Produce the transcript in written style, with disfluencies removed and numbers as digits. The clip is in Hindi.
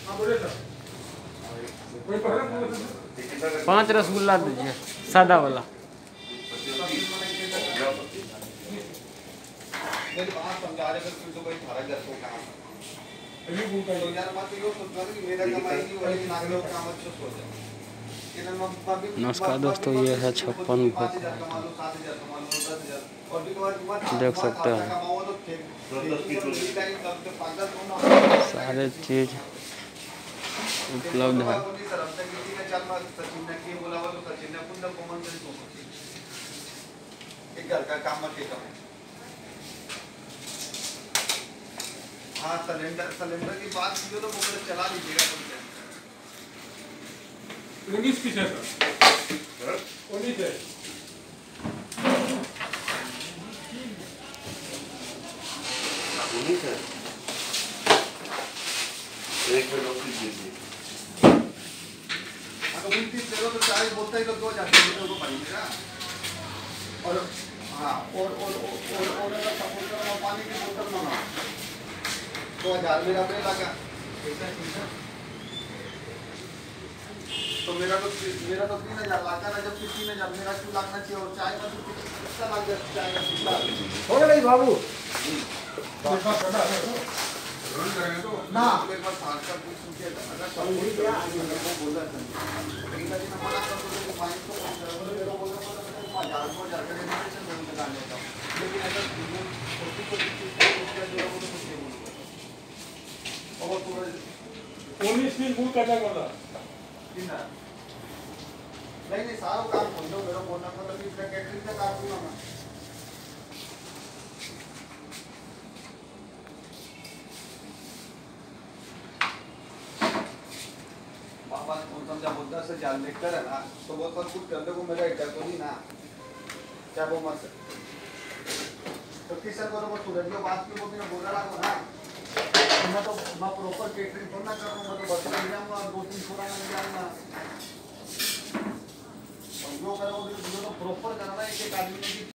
5 रसगुल्ला दीजिए, सादा वाला। नमस्कार दोस्तों, ये है 56 भोग, देख सकते हैं सारे चीज उपलब्ध है। हाँ, सिलेंडर की बात की तो वो चला लीजिएगा। 19 पीस है सर, 19 है। एक मिनट और दीजिए। अगर 29 ले लो तो 40 बोलता ही तो 2000 को पड़ेगा। और हाँ, और अगर सपोज करो पानी की बोतल ना 2000 मेरा पे लगा, तो मेरा तो 3000 लगा ना। जब 3000 मेरा क्यों लगना चाहिए? और चाय का तो कितना लग जाता है? चाय का कितना हो गया नहीं बाबू? ना मेरे पास हाथ का कुछ पूछे था, अगर सब बोल गया वो बोला था लेकिन कभी ना मना कर तो पानी को मेरा बोला था 5000 का रेजिस्ट्रेशन में लगा लेता हूं। लेकिन अगर छोटी छोटी चीज को क्या जो वो तो कुछ नहीं बोलूंगा। और पूरा 19 पीस फूल कैसा करता कितना नहीं सारा काम खोल दो। मेरा बोलना मतलब इसका कैटरिंग का काम दूंगा मैं। समझा मुद्दा से जान लेकर है ना, तो वो सब कुछ कर दो। वो मेरा इधर तो नहीं ना, क्या वो मत तो किसन को तो वो सूरज को बात की वो भी ना बोल रहा था ना। मैं तो मैं प्रॉपर केटरिंग थोड़ा ना कर रहा हूँ, मैं तो बस ले जाऊंगा 2-3 छोड़ा ले जाऊंगा। और जो करो वो तो प्रॉपर करना है। एक आदमी ने